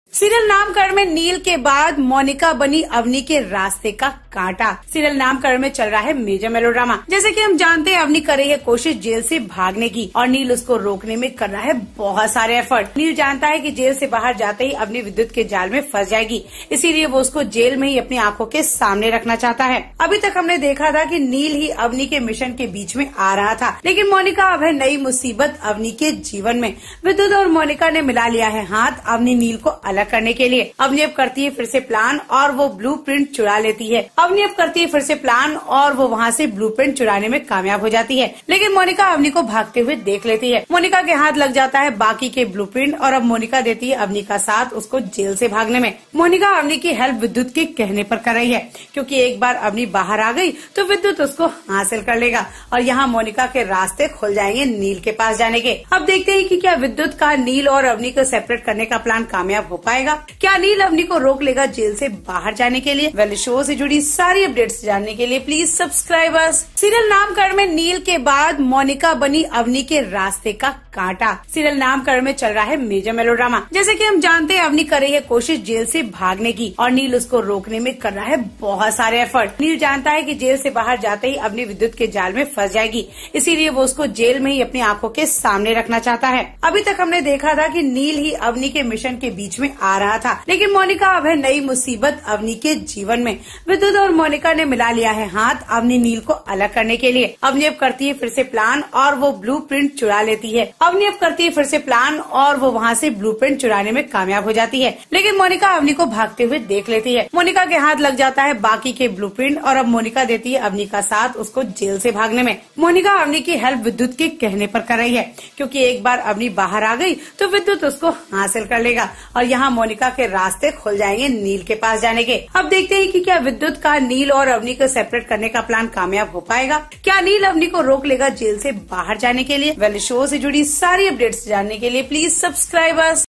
Serial नामकरण में नील के बाद मोनिका बनी अवनी के रास्ते का कांटा। सीरियल नामकरण में चल रहा है मेजर मेलोड्रामा। जैसे कि हम जानते हैं, अवनी कर रही है कोशिश जेल से भागने की और नील उसको रोकने में कर रहा है बहुत सारे एफर्ट। नील जानता है कि जेल से बाहर जाते ही अवनी विद्युत के जाल में फंस जाएगी, इसीलिए वो उसको जेल में ही अपनी आंखों के सामने रखना चाहता है। अभी तक हमने देखा था कि नील ही अवनी के मिशन के बीच में आ रहा था, लेकिन मोनिका अब है नई मुसीबत अवनी के जीवन में। विद्युत और मोनिका ने मिला लिया है हाथ अवनी नील को अलग करने के लिए। अवनी अब करती है फिर से प्लान और वो ब्लूप्रिंट चुरा लेती है। अवनी अब करती है फिर से प्लान और वो वहाँ से ब्लूप्रिंट चुराने में कामयाब हो जाती है, लेकिन मोनिका अवनी को भागते हुए देख लेती है। मोनिका के हाथ लग जाता है बाकी के ब्लूप्रिंट और अब मोनिका देती है अवनी का साथ उसको जेल से भागने में। मोनिका अवनी की हेल्प विद्युत के कहने पर कर रही है, क्योंकि एक बार अवनी बाहर आ गई तो विद्युत उसको हासिल कर लेगा और यहाँ मोनिका के रास्ते खुल जाएंगे नील के पास जाने के। अब देखते हैं कि क्या विद्युत का नील और अवनी को सेपरेट करने का प्लान कामयाब हो पाएगा। क्या नील अवनी को रोक लेगा जेल से बाहर जाने के लिए? वेल, शो से जुड़ी सारी अपडेट्स जानने के लिए प्लीज सब्सक्राइब अस। सीरियल नामकरण में नील के बाद मोनिका बनी अवनी के रास्ते का कांटा। सीरियल नामकरण में चल रहा है मेजर मेलोड्रामा। जैसे कि हम जानते हैं, अवनी कर रही है कोशिश जेल से भागने की और नील उसको रोकने में कर रहा है बहुत सारे एफर्ट। नील जानता है कि जेल से बाहर जाते ही अवनी विद्युत के जाल में फंस जाएगी, इसीलिए वो उसको जेल में ही अपनी आंखों के सामने रखना चाहता है। अभी तक हमने देखा था कि नील ही अवनी के मिशन के बीच में आ रहा था, लेकिन मोनिका अब है नई मुसीबत अवनी के जीवन में। विद्युत और मोनिका ने मिला लिया है हाथ अवनी नील को अलग करने के लिए। अवनी अब करती है फिर से प्लान और वो ब्लूप्रिंट चुरा लेती है। अवनी अब करती है फिर से प्लान और वो वहाँ से ब्लूप्रिंट चुराने में कामयाब हो जाती है, लेकिन मोनिका अवनी को भागते हुए देख लेती है। मोनिका के हाथ लग जाता है बाकी के ब्लूप्रिंट और अब मोनिका देती है अवनी का साथ उसको जेल से भागने में। मोनिका अवनी की हेल्प विद्युत के कहने पर कर रही है, क्योंकि एक बार अवनी बाहर आ गई तो विद्युत उसको हासिल कर लेगा और यहाँ मोनिका के रास्ते खुल जाएंगे नील के पास जाने के। अब देखते हैं कि क्या विद्युत का नील और अवनी को सेपरेट करने का प्लान कामयाब हो पाएगा। क्या नील अवनी को रोक लेगा जेल से बाहर जाने के लिए? वेल, शो से जुड़ी सारी अपडेट्स जानने के लिए प्लीज सब्सक्राइब अस।